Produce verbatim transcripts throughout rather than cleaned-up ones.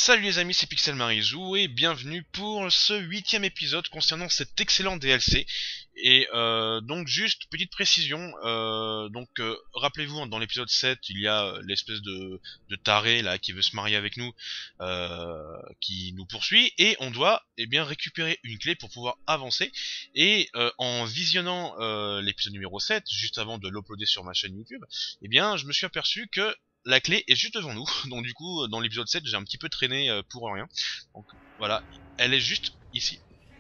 Salut les amis, c'est Pixel Marizou et bienvenue pour ce huitième épisode concernant cet excellent D L C. Et euh, donc juste petite précision, euh, donc euh, rappelez-vous dans l'épisode sept il y a euh, l'espèce de, de taré là qui veut se marier avec nous, euh, qui nous poursuit et on doit eh bien récupérer une clé pour pouvoir avancer. Et euh, en visionnant euh, l'épisode numéro sept, juste avant de l'uploader sur ma chaîne YouTube, eh bien je me suis aperçu que la clé est juste devant nous. Donc du coup, dans l'épisode sept, j'ai un petit peu traîné euh, pour rien. Donc voilà, elle est juste ici.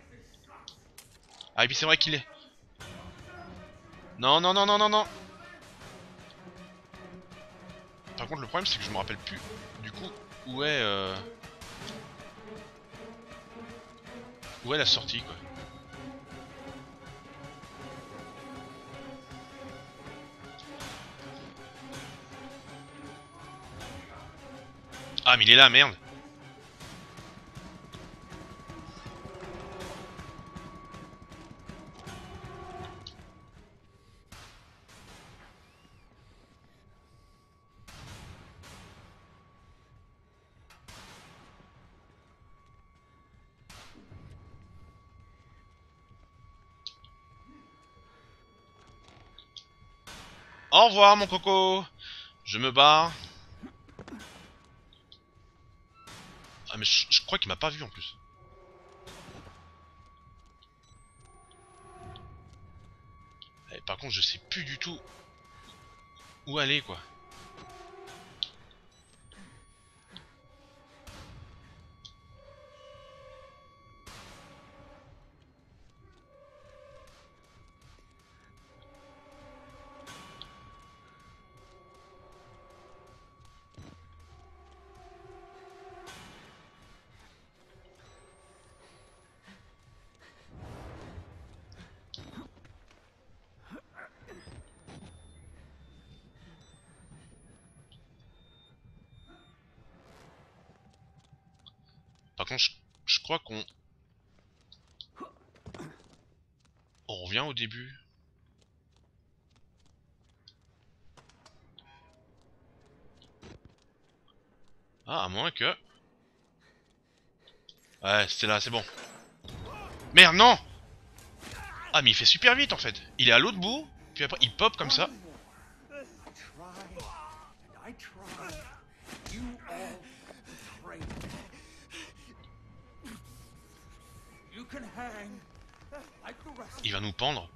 Ah et puis c'est vrai qu'il est. Non, non, non, non, non, non. Par contre, le problème, c'est que je me rappelle plus. Du coup, où est... Euh... Où est la sortie, quoi. Ah, mais il est là, merde. Au revoir, mon coco. Je me barre. Ah, mais je, je crois qu'il m'a pas vu, en plus. Eh, par contre, je sais plus du tout où aller, quoi. Par contre, je, je crois qu'on... On revient au début. Ah, à moins que... Ouais, c'était là, c'est bon. Merde, non. Ah, mais il fait super vite, en fait. Il est à l'autre bout, puis après, il pop comme ça. Il va nous pendre.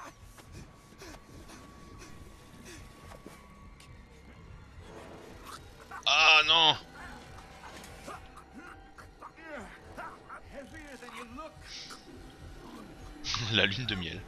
Ah, non. La lune de miel.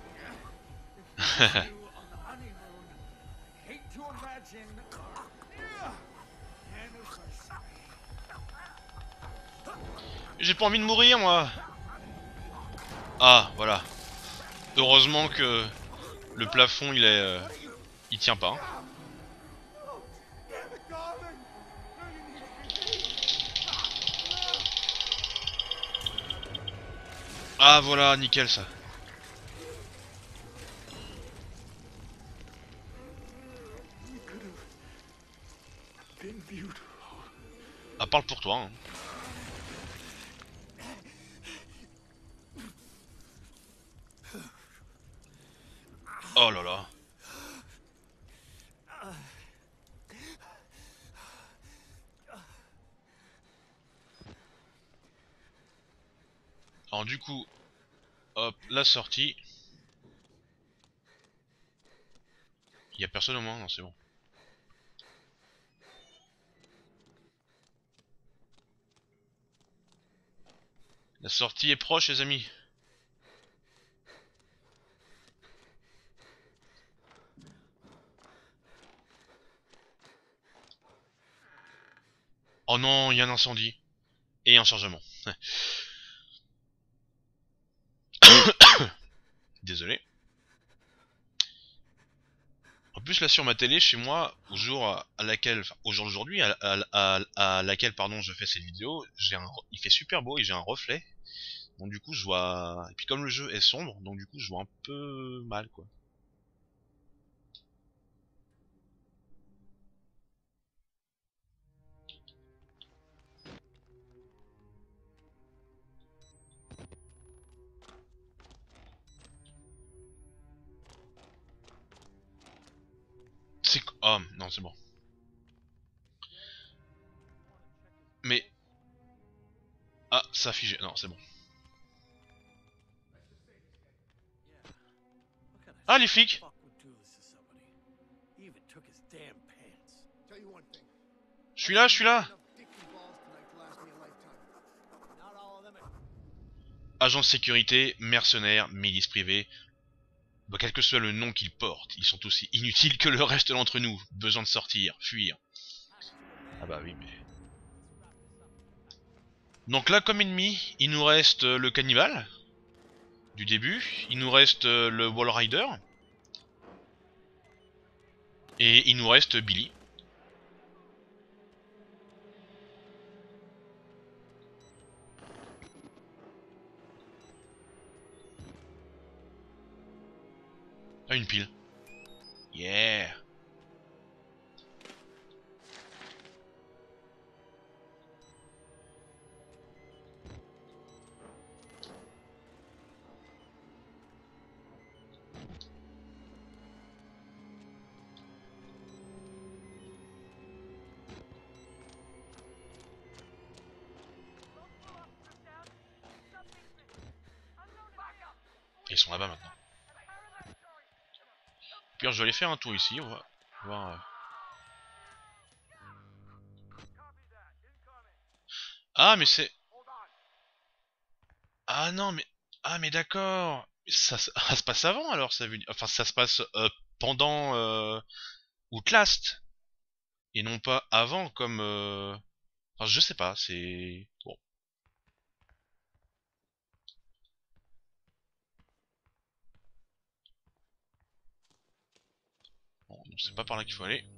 J'ai pas envie de mourir, moi. Ah, voilà. Heureusement que le plafond, il est... euh, il tient pas. Ah, voilà, nickel, ça. Ah, parle pour toi, hein. Oh là là. Alors du coup, hop, la sortie. Il y a personne au moins, non, c'est bon. La sortie est proche, les amis. Oh non, il y a un incendie. Et un chargement. Désolé. En plus là sur ma télé chez moi, au jour à à laquelle, enfin, au jour d'aujourd'hui, à, à, à, à laquelle pardon je fais cette vidéo, j'ai un, il fait super beau et j'ai un reflet. Donc du coup je vois, et puis comme le jeu est sombre, donc du coup je vois un peu mal quoi. c'est... Oh, non, c'est bon. Mais... Ah, ça a figé. Non, c'est bon. Ah, les flics! Je suis là, je suis là! Agents de sécurité, mercenaires, milices privées... Bah, quel que soit le nom qu'ils portent, ils sont aussi inutiles que le reste d'entre nous. Besoin de sortir, fuir. Ah bah oui, mais... Donc là, comme ennemi, il nous reste le cannibale du début, il nous reste le Wall Rider, et il nous reste Billy. Ah, une pile. Yeah. Ils sont là-bas maintenant. Puis je vais aller faire un tour ici, on va voir... Euh... Ah, mais c'est... Ah non, mais... Ah, mais d'accord. Ça, ça, ça se passe avant, alors, ça veut dire... Enfin, ça se passe euh, pendant euh, Outlast. Et non pas avant, comme... Euh... Enfin, je sais pas, c'est... Bon. Bon, c'est pas par là qu'il faut aller.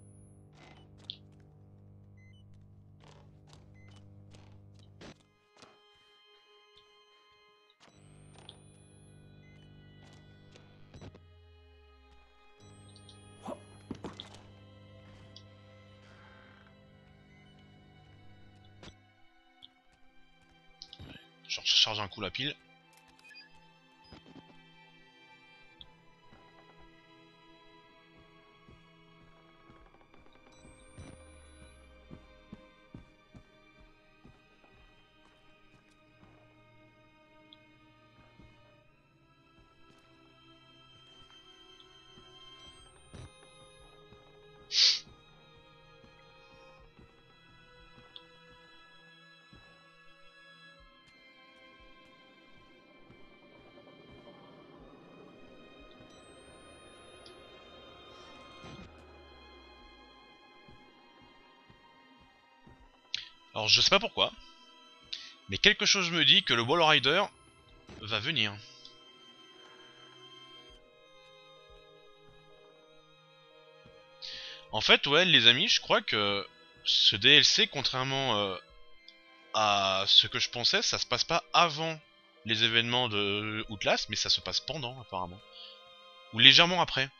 Je charge un coup la pile. Alors je sais pas pourquoi, mais quelque chose me dit que le Wall Rider va venir. En fait, ouais, les amis, je crois que ce D L C, contrairement euh, à ce que je pensais, ça se passe pas avant les événements de Outlast, mais ça se passe pendant, apparemment. Ou légèrement après.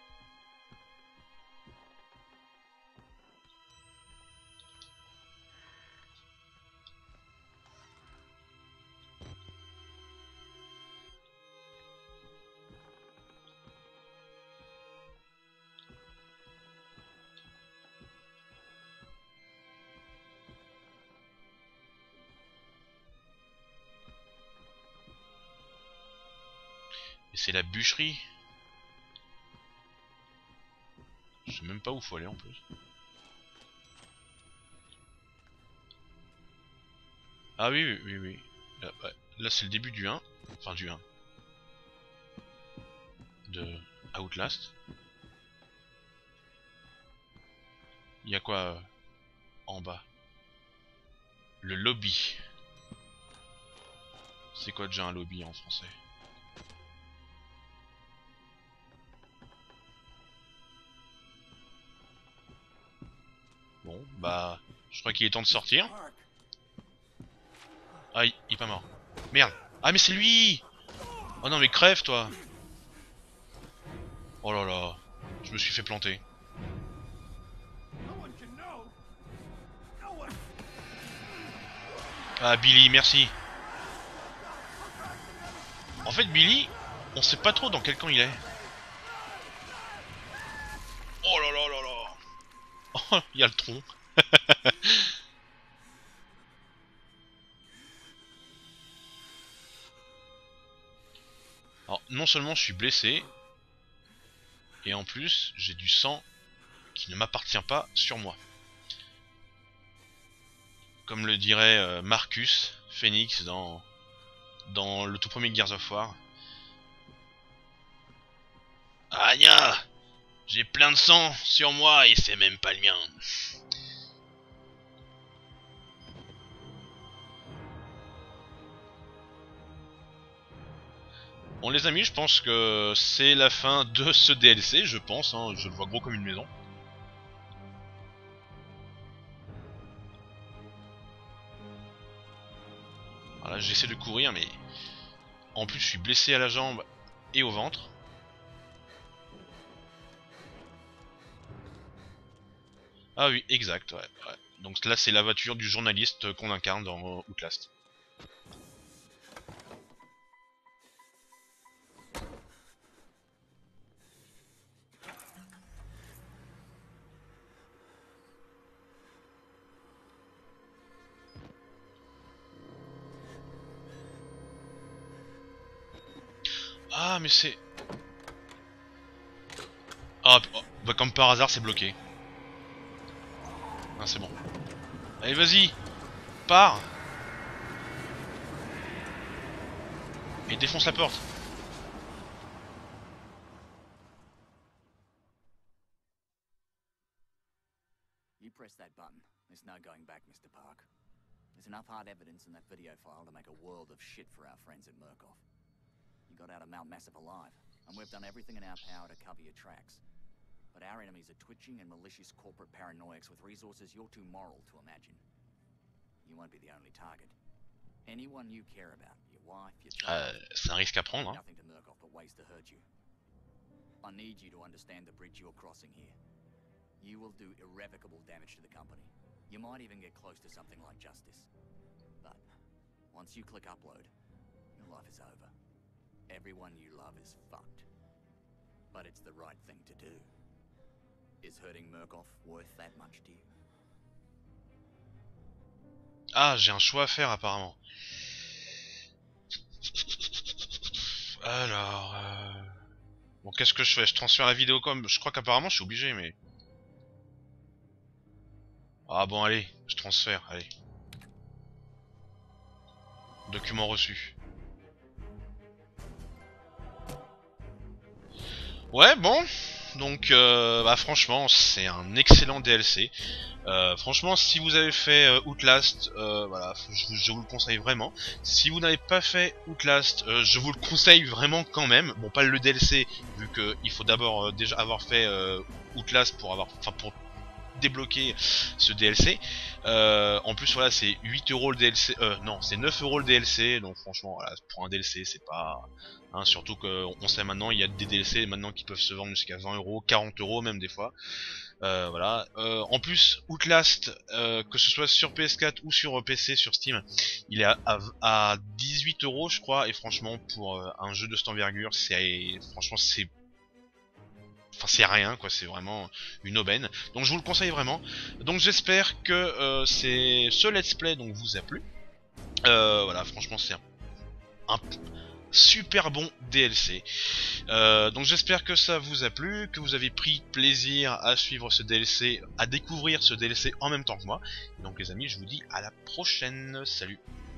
Et c'est la bûcherie. Je sais même pas où faut aller en plus. Ah oui, oui, oui, oui. Là, ouais. Là c'est le début du un. Enfin du un. De Outlast. Il y a quoi euh, en bas? Le lobby. C'est quoi déjà un lobby en français? Bon, bah... Je crois qu'il est temps de sortir. Ah, il, il est pas mort. Merde. Ah, mais c'est lui! Oh non, mais crève, toi! Oh là là. Je me suis fait planter. Ah, Billy, merci. En fait, Billy, on sait pas trop dans quel camp il est. Oh là là là là. Il y a le tronc. Alors, non seulement je suis blessé, et en plus, j'ai du sang qui ne m'appartient pas sur moi. Comme le dirait euh, Marcus Phoenix dans, dans le tout premier Gears of War. Anya, j'ai plein de sang sur moi et c'est même pas le mien. Bon les amis, je pense que c'est la fin de ce D L C, je pense, hein, je le vois gros comme une maison. Voilà, j'essaie de courir mais en plus je suis blessé à la jambe et au ventre. Ah oui, exact, ouais, ouais. Donc là c'est la voiture du journaliste qu'on incarne dans Outlast. Ah mais c'est... Ah, oh, bah comme par hasard c'est bloqué. Ah c'est bon. Allez vas-y, pars. Et défonce la porte. You press that button. There's no going back, Mister Park. There's enough hard evidence in that video file to make a world of shit for our friends at Murkoff. You got out of Mount Massive alive, and we've done everything in our power to cover your tracks. But our enemies are twitching and malicious corporate paranoics with resources you're too moral to imagine. You won't be the only target. Anyone you care about, your wife, your child, Euh, c'est un risque à prendre, hein. nothing to Murkoff but ways to hurt you. I need you to understand the bridge you're crossing here. You will do irrevocable damage to the company. You might even get close to something like justice. But once you click upload, your life is over. Everyone you love is fucked. But it's the right thing to do. Is hurting Murkoff worth that much to you? Ah, j'ai un choix à faire apparemment. Alors... Euh... Bon, qu'est-ce que je fais? Je transfère la vidéo comme... Je crois qu'apparemment je suis obligé, mais... Ah bon, allez, je transfère, allez. Document reçu. Ouais, bon. Donc, euh, bah franchement, c'est un excellent D L C. Euh, franchement, si vous avez fait euh, Outlast, euh, voilà, je, je vous le conseille vraiment. Si vous n'avez pas fait Outlast, euh, je vous le conseille vraiment quand même. Bon, pas le D L C, vu que il faut d'abord euh, déjà avoir fait euh, Outlast pour avoir, enfin pour débloquer ce D L C. Euh, en plus, voilà, c'est huit euros le D L C. Euh, non, c'est neuf euros le D L C. Donc, franchement, voilà, pour un D L C, c'est pas. Hein, surtout qu'on sait maintenant, il y a des D L C maintenant qui peuvent se vendre jusqu'à vingt euros, quarante euros même des fois. Euh, voilà. Euh, en plus, Outlast, euh, que ce soit sur P S quatre ou sur P C, sur Steam, il est à, à, à dix-huit euros, je crois. Et franchement, pour euh, un jeu de cette envergure, c'est franchement c'est Enfin c'est rien quoi, c'est vraiment une aubaine. Donc je vous le conseille vraiment. Donc j'espère que euh, c'est ce let's play donc vous a plu. Euh, voilà, franchement c'est un, un super bon D L C. Euh, donc j'espère que ça vous a plu, que vous avez pris plaisir à suivre ce D L C, à découvrir ce D L C en même temps que moi. Donc les amis, je vous dis à la prochaine. Salut.